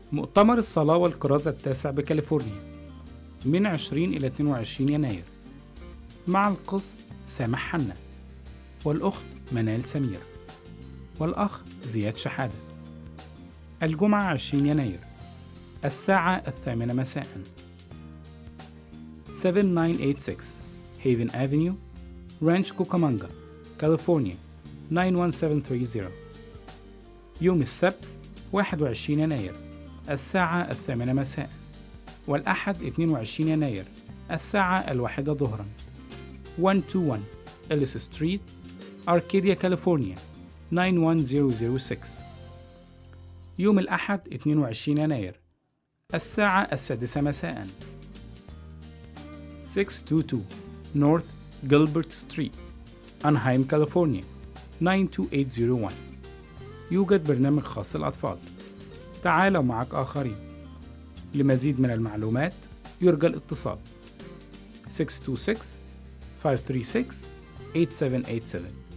مؤتمر الصلاة والكرازة التاسع بكاليفورنيا من 20 إلى 22 يناير مع القس سامح حنا والأخت منال سمير والأخ زياد شحادة. الجمعة 20 يناير الساعة 8 مساء 7986 هيفن أفنيو رانش كوكامانجا كاليفورنيا 91730. يوم السبت 21 يناير الساعة 8 مساء والأحد 22 يناير الساعة 1 ظهرا 121 إليس ستريت أركاديا كاليفورنيا 91006. يوم الأحد 22 يناير الساعة 6 مساء 622 نورث جيلبرت ستريت أنهايم كاليفورنيا 92801. يوجد برنامج خاص للأطفال. تعال ومعك آخرين. لمزيد من المعلومات يرجى الاتصال 626 536 8787.